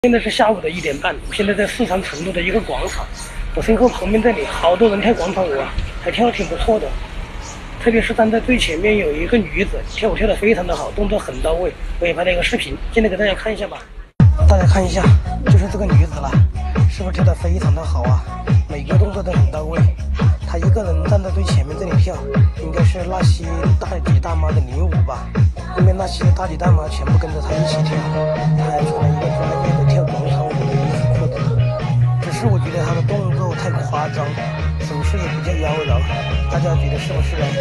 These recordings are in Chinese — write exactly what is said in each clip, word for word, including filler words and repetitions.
现在是下午的一点半，我现在在四川成都的一个广场，我身后旁边这里好多人跳广场舞啊，还跳得挺不错的。特别是站在最前面有一个女子，跳舞跳得非常的好，动作很到位，我也拍了一个视频，现在给大家看一下吧。大家看一下，就是这个女子了，是不是跳得非常的好啊？每个动作都很到位。她一个人站在最前面这里跳，应该是那些大姐大妈的领舞吧。后面那些大姐大妈全部跟着她一起跳，她还穿了一个专业的跳广场舞的衣服裤子。只是我觉得她的动作太夸张，手势也比较妖娆，大家觉得是不是呢？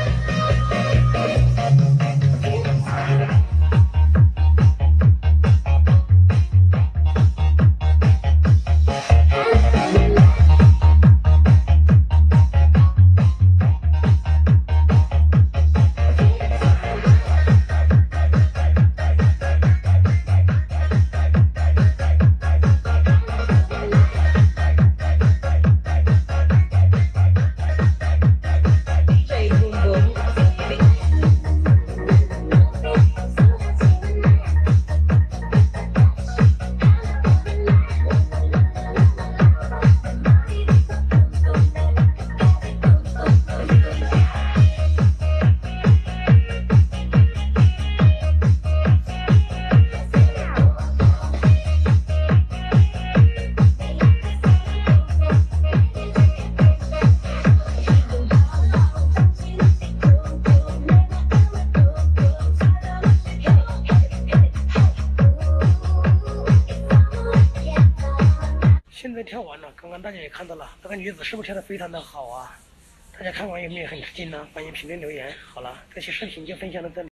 现在跳完了，刚刚大家也看到了，这个女子是不是跳得非常的好啊？大家看完有没有很吃惊呢？欢迎评论留言。好了，这期视频就分享到这里。